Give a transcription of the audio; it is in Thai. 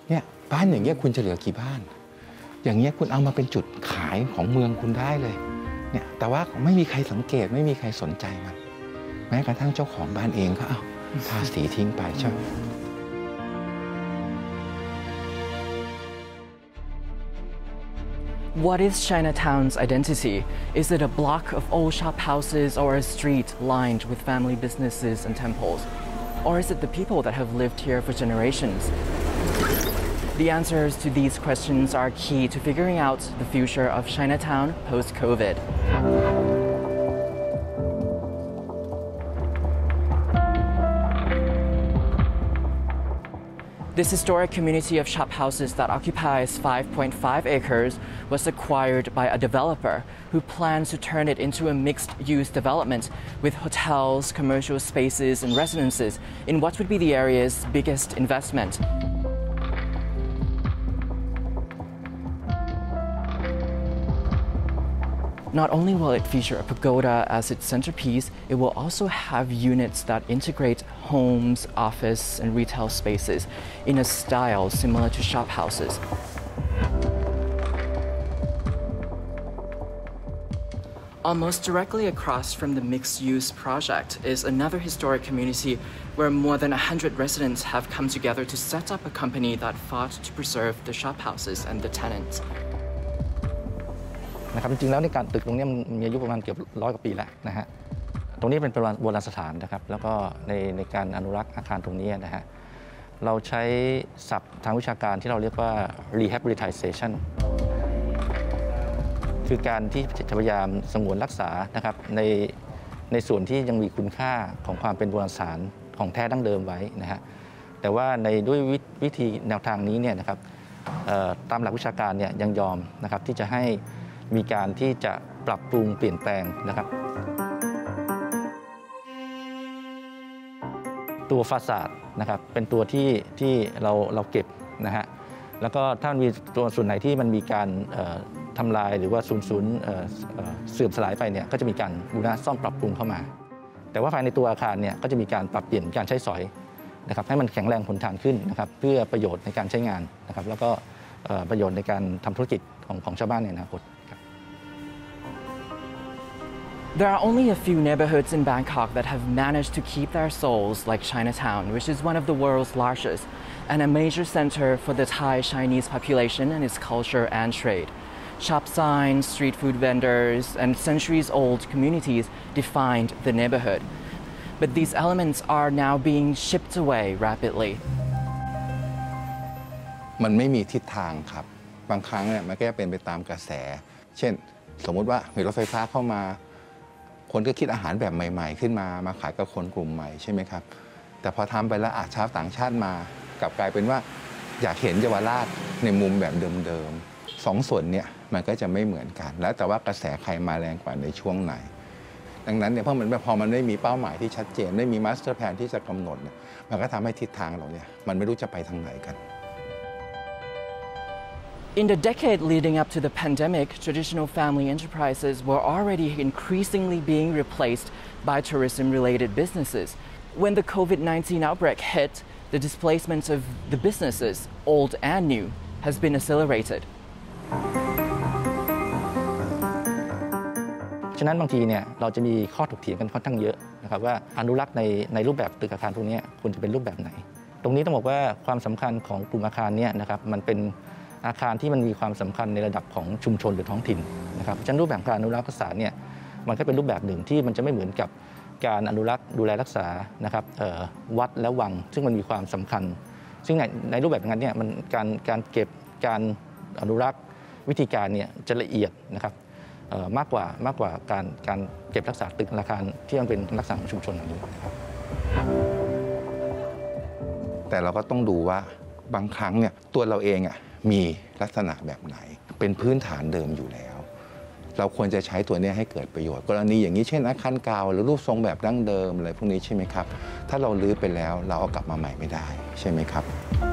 เนี่ยบ้านอย่างเงี้ยคุณจะเหลือกี่บ้านอย่างเงี้ยคุณเอามาเป็นจุดขายของเมืองคุณได้เลยเนี่ยแต่ว่าไม่มีใครสังเกตไม่มีใครสนใจมันแม้กระทั่งเจ้าของบ้านเองก็เอาทาสีทิ้งไปใช่ What is Chinatown's identity? Is it a block of old shop houses or a street lined with family businesses and temples? Or is it the people that have lived here for generations? The answers to these questions are key to figuring out the future of Chinatown post-COVID. This historic community of shop houses that occupies 5.5 acres was acquired by a developer who plans to turn it into a mixed-use development with hotels, commercial spaces, and residences in what would be the area's biggest investment. Not only will it feature a pagoda as its centerpiece, it will also have units that integrate homes, office, and retail spaces in a style similar to shop houses. Almost directly across from the mixed-use project is another historic community where more than 100 residents have come together to set up a company that fought to preserve the shop houses and the tenants. นะครับจริงๆแล้วในการตึกตรงนี้มันมีอายุประมาณเกือบ100 กว่าปีแล้วนะฮะตรงนี้เป็นโบราณสถานนะครับแล้วก็ในการอนุรักษ์อาคารตรงนี้นะฮะเราใช้ศัพท์ทางวิชาการที่เราเรียกว่า rehabilitation คือการที่จะพยายามสงวนรักษานะครับในส่วนที่ยังมีคุณค่าของความเป็นโบราณสถานของแท้ดั้งเดิมไว้นะฮะแต่ว่าด้วยวิธีแนวทางนี้เนี่ยนะครับตามหลักวิชาการเนี่ยยังยอมนะครับที่จะให้มีการที่จะปรับปรุงเปลี่ยนแปลงนะครับตัวฟาซาดนะครับเป็นตัวที่เราเก็บนะฮะแล้วก็ถ้ามีตัวส่วนไหนที่มันมีการทำลายหรือว่าสูญเสื่อมสลายไปเนี่ยก็จะมีการบูรณะซ่อมปรับปรุงเข้ามาแต่ว่าภายในตัวอาคารเนี่ยก็จะมีการปรับเปลี่ยนการใช้สอยนะครับให้มันแข็งแรงทนทานขึ้นนะครับเพื่อประโยชน์ในการใช้งานนะครับแล้วก็ประโยชน์ในการทำธุรกิจของชาวบ้านในอนาคต There are only a few neighborhoods in Bangkok that have managed to keep their souls like Chinatown, which is one of the world's largest, and a major center for the Thai Chinese population and its culture and trade. Shop signs, street food vendors, and centuries-old communities defined the neighborhood. But these elements are now being shipped away rapidly. มันไม่มีทิศทางครับบางครั้งเนี่ยมันก็จะเป็นไปตามกระแสเช่นสมมุติว่ามีรถไฟฟ้าเข้ามาคนก็คิดอาหารแบบใหม่ๆขึ้นมาขายกับคนกลุ่มใหม่ใช่ไหมครับแต่พอทำไปแล้วชาวต่างชาติมากลับกลายเป็นว่าอยากเห็นเยาวราชในมุมแบบเดิมๆ2 ส่วนเนี่ยมันก็จะไม่เหมือนกันแล้วแต่ว่ากระแสใครมาแรงกว่าในช่วงไหนดังนั้นเนี่ยพอมันไม่มีเป้าหมายที่ชัดเจนไม่มีมาสเตอร์แพลนที่จะกำหนดเนี่ยมันก็ทำให้ทิศทางเราเนี่ยมันไม่รู้จะไปทางไหนกัน In the decade leading up to the pandemic, traditional family enterprises were already increasingly being replaced by tourism-related businesses. When the COVID-19 outbreak hit, the displacement of the businesses, old and new, has been accelerated. ฉะนั้นบางทีเนี่ยเราจะมีข้อถกเถียงกันค่อนข้างเยอะนะครับว่าอนุรักษ์ในรูปแบบตึกอาคารพวกนี้ควรจะเป็นรูปแบบไหนตรงนี้ต้องบอกว่าความสำคัญของกลุ่มอาคารเนี่ยนะครับมันเป็นอาคารที่มันมีความสำคัญในระดับของชุมชนหรือท้องถิ่นนะครับฉะนั้นรูปแบบการอนุรักษ์รักษาเนี่ยมันก็เป็นรูปแบบหนึ่งที่มันจะไม่เหมือนกับการอนุรักษ์ดูแลรักษานะครับวัดและวังซึ่งมันมีความสำคัญซึ่งในรูปแบบนั้นเนี่ยมันการเก็บการอนุรักษ์วิธีการเนี่ยจะละเอียดนะครับมากกว่าการเก็บรักษาตึกอาคารที่มันเป็นลักษณะของชุมชนอย่างนี้นะครับแต่เราก็ต้องดูว่าบางครั้งเนี่ยตัวเราเองมีลักษณะแบบไหนเป็นพื้นฐานเดิมอยู่แล้วเราควรจะใช้ตัวนี้ให้เกิดประโยชน์กรณีอย่างนี้เช่นอาคารเก่าหรือรูปทรงแบบดั้งเดิมอะไรพวกนี้ใช่ไหมครับถ้าเราลื้อไปแล้วเราเอากลับมาใหม่ไม่ได้ใช่ไหมครับ